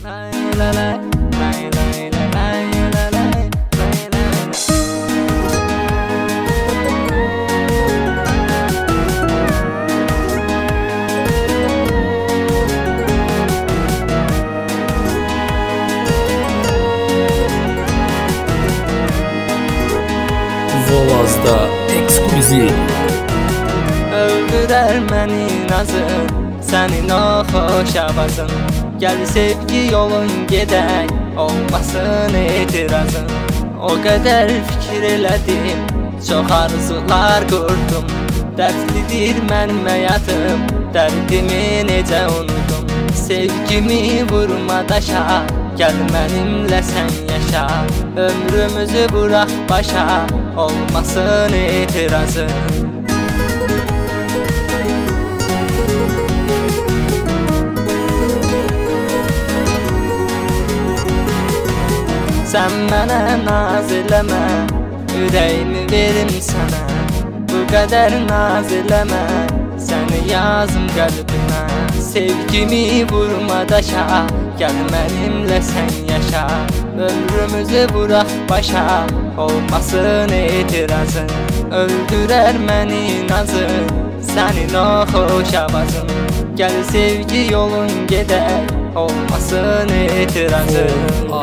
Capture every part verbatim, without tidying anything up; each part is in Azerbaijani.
Volazda ekskluziv. Öldürer məni nazın, sənin o xoş avazın. Gəl sevgi yolun gedək, olmasın etirazın. O qədər fikir elədim, çox arzular qurdum. Dərdlidir mənim həyatım, dərdimi necə unudum. Sevgimi vurma daşa, gəl mənimlə sən yaşa. Ömrümüzü bırak başa, olmasın etirazın. Sən mənə naz eləmə, ürəyimi verim sənə. Bu qədər naz eləmə, səni yazım qəlbimə. Sevgimi vurma daşa, gəl mənimlə sən yaşa. Ömrümüzü bırak başa, olmasın etirazın. Öldürər məni nazın, sənin o xoş avazın. Gəl sevgi yolun gedək, olmasın etirazın.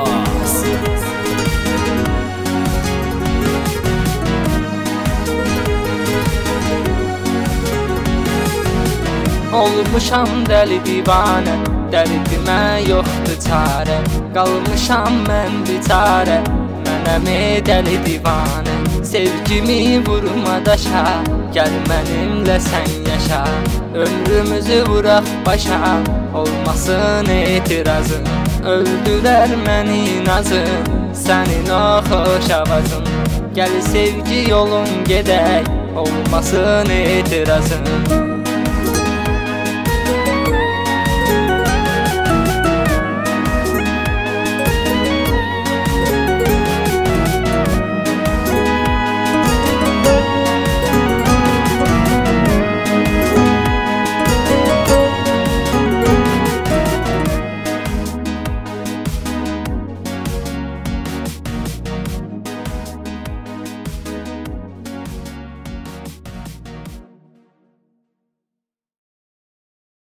Olmuşam dəli divanə, dərdimə yoxdur çarə. Qalmışam mən biçarə, mənəm dəli divanə. Sevgimi vurma daşa, gəl mənimlə sən yaşa. Ömrümüzü bırak başa, olmasın etirazın. Öldürər məni nazın, sənin o xoş avazın. Gəl sevgi yolun gedək, olmasın etirazın.